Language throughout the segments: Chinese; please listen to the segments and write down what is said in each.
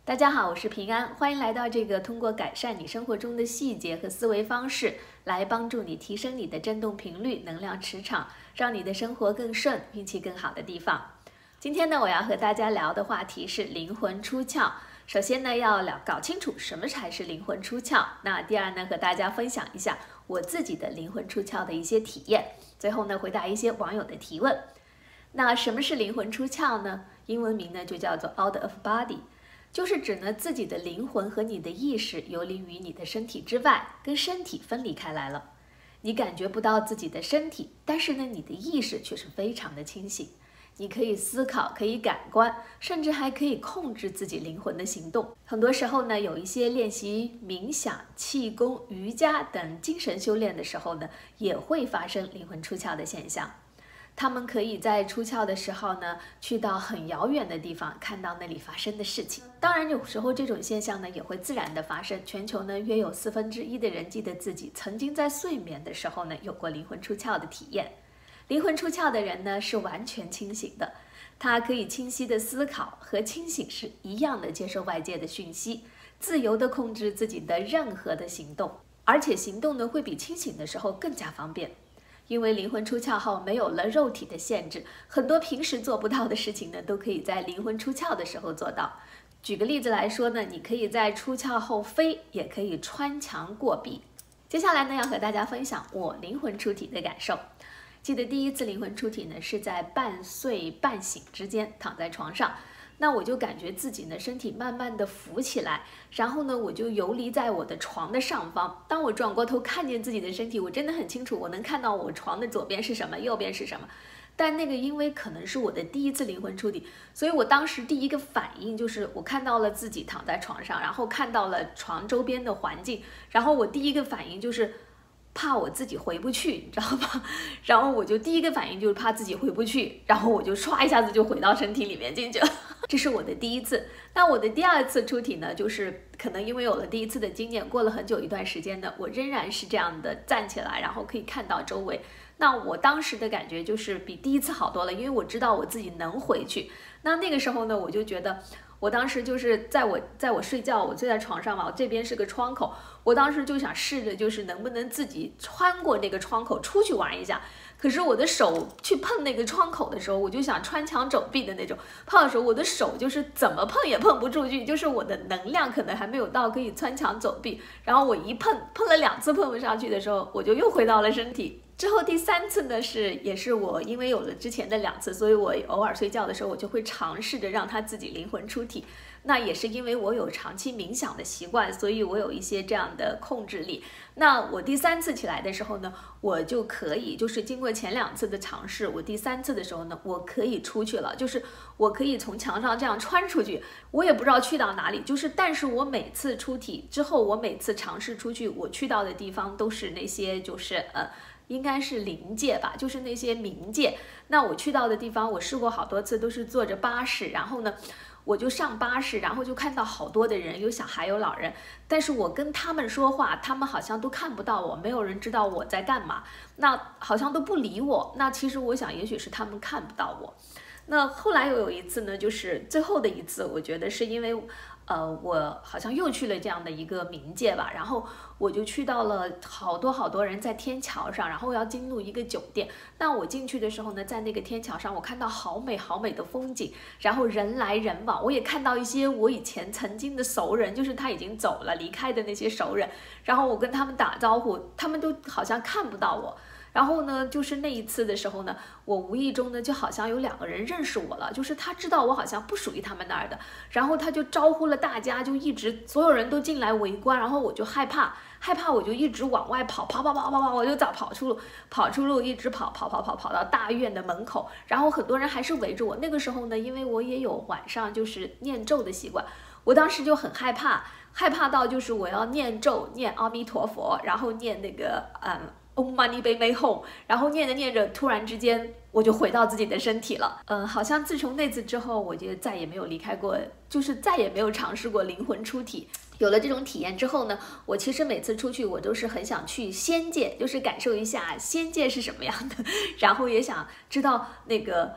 大家好，我是平安，欢迎来到这个通过改善你生活中的细节和思维方式，来帮助你提升你的振动频率、能量磁场，让你的生活更顺、运气更好的地方。今天呢，我要和大家聊的话题是灵魂出窍。首先呢，要搞清楚什么才是灵魂出窍。那第二呢，和大家分享一下我自己的灵魂出窍的一些体验。最后呢，回答一些网友的提问。那什么是灵魂出窍呢？英文名呢就叫做 out of body。就是指呢自己的灵魂和你的意识游离于你的身体之外，跟身体分离开来了。你感觉不到自己的身体，但是呢你的意识却是非常的清醒。你可以思考，可以感官，甚至还可以控制自己灵魂的行动。很多时候呢，有一些练习冥想、气功、瑜伽等精神修炼的时候呢，也会发生灵魂出窍的现象。他们可以在出窍的时候呢，去到很遥远的地方，看到那里发生的事情。当然，有时候这种现象呢也会自然的发生。全球呢约有1/4的人记得自己曾经在睡眠的时候呢有过灵魂出窍的体验。灵魂出窍的人呢是完全清醒的，他可以清晰的思考，和清醒是一样的接受外界的讯息，自由的控制自己的任何的行动，而且行动呢会比清醒的时候更加方便。因为灵魂出窍后没有了肉体的限制，很多平时做不到的事情呢，都可以在灵魂出窍的时候做到。举个例子来说呢，你可以在出窍后飞，也可以穿墙过壁。接下来呢，要和大家分享我灵魂出体的感受。记得第一次灵魂出体呢，是在半睡半醒之间，躺在床上。那我就感觉自己呢身体慢慢的浮起来，然后呢我就游离在我的床的上方。当我转过头看见自己的身体，我真的很清楚，我能看到我床的左边是什么，右边是什么。但那个因为可能是我的第一次灵魂出体，所以我当时第一个反应就是我看到了自己躺在床上，然后看到了床周边的环境，然后我第一个反应就是怕我自己回不去，你知道吗？然后我就第一个反应就是怕自己回不去，然后我就唰一下子就回到身体里面进去了。这是我的第一次。那我的第二次出体呢，就是可能因为有了第一次的经验，过了很久一段时间呢，我仍然是这样的站起来，然后可以看到周围。那我当时的感觉就是比第一次好多了，因为我知道我自己能回去。那个时候呢，我就觉得我当时就是在我睡觉，我睡在床上嘛，我这边是个窗口，我当时就想试着就是能不能自己穿过那个窗口出去玩一下。可是我的手去碰那个窗口的时候，我就想穿墙走壁的那种，碰的时候我的手就是怎么碰也碰不出去，就是我的能量可能还没有到可以穿墙走壁。然后我一碰了2次碰不上去的时候，我就又回到了身体。之后第3次呢也是我因为有了之前的2次，所以我偶尔睡觉的时候我就会尝试着让它自己灵魂出体。那也是因为我有长期冥想的习惯，所以我有一些这样的控制力。那我第3次起来的时候呢，我就可以就是经过前2次的尝试，我第3次的时候呢，我可以出去了，就是我可以从墙上这样穿出去，我也不知道去到哪里，但是我每次出体之后，我每次尝试出去，我去到的地方都是那些应该是灵界吧，就是那些冥界。那我去到的地方，我试过好多次，都是坐着巴士，然后呢我就上巴士，然后就看到好多的人，有小孩有老人，但是我跟他们说话，他们好像都看不到我，没有人知道我在干嘛，那好像都不理我。那其实我想也许是他们看不到我。那后来又有一次呢，就是最后的一次，我觉得是因为我好像又去了这样的一个冥界吧，然后我就去到了好多人在天桥上，然后要进入一个酒店。那我进去的时候呢，在那个天桥上，我看到好美好美的风景，然后人来人往，我也看到一些我以前曾经的熟人，就是他已经走了离开的那些熟人，然后我跟他们打招呼，他们都好像看不到我。然后呢，就是那一次的时候呢，我无意中呢，就好像有2个人认识我了，就是他知道我好像不属于他们那儿的，然后他就招呼了大家，就一直所有人都进来围观，然后我就害怕，我就一直往外跑，我就跑出路，一直跑到大院的门口，然后很多人还是围着我。那个时候呢，因为我也有晚上就是念咒的习惯，我当时就很害怕到就是我要念咒，念阿弥陀佛，然后念那个Om Mani Padme Hum， 然后念着念着，突然之间我就回到自己的身体了。好像自从那次之后，我就再也没有离开过，就是再也没有尝试过灵魂出体。有了这种体验之后呢，我其实每次出去，我都是很想去仙界，就是感受一下仙界是什么样的，然后也想知道那个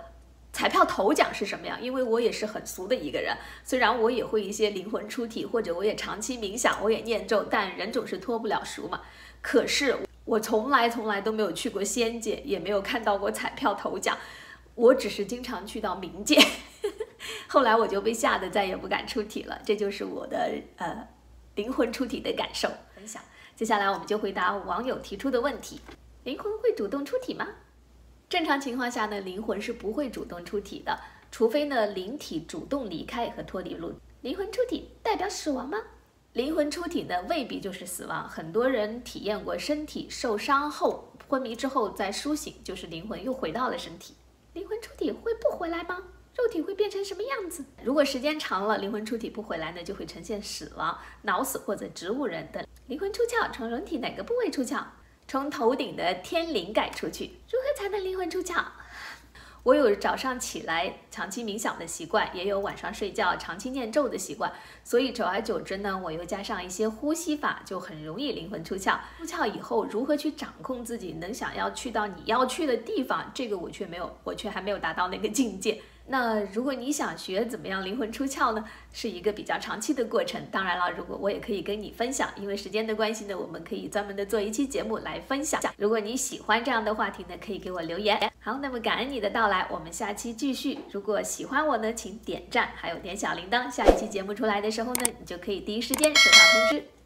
彩票头奖是什么呀？因为我也是很俗的一个人，虽然我也会一些灵魂出体，或者我也长期冥想，我也念咒，但人总是脱不了俗嘛。可是我从来都没有去过仙界，也没有看到过彩票头奖，我只是经常去到冥界。后来我就被吓得再也不敢出体了，这就是我的灵魂出体的感受分享。接下来我们就回答网友提出的问题：灵魂会主动出体吗？正常情况下呢，灵魂是不会主动出体的，除非呢灵体主动离开和脱离肉体。灵魂出体代表死亡吗？灵魂出体呢未必就是死亡，很多人体验过身体受伤后昏迷之后再苏醒，就是灵魂又回到了身体。灵魂出体会不回来吗？肉体会变成什么样子？如果时间长了，灵魂出体不回来呢，就会呈现死亡、脑死或者植物人等。灵魂出窍，从人体哪个部位出窍？从头顶的天灵盖出去。如何才能灵魂出窍？我有早上起来长期冥想的习惯，也有晚上睡觉长期念咒的习惯，所以久而久之呢，我又加上一些呼吸法，就很容易灵魂出窍。出窍以后，如何去掌控自己，能想要去到你要去的地方，这个我却还没有达到那个境界。那如果你想学怎么样灵魂出窍呢，是一个比较长期的过程。当然了，如果我也可以跟你分享，因为时间的关系呢，我们可以专门的做一期节目来分享。如果你喜欢这样的话题呢，可以给我留言。好，那么感恩你的到来，我们下期继续。如果喜欢我呢，请点赞，还有点小铃铛，下一期节目出来的时候呢，你就可以第一时间收到通知。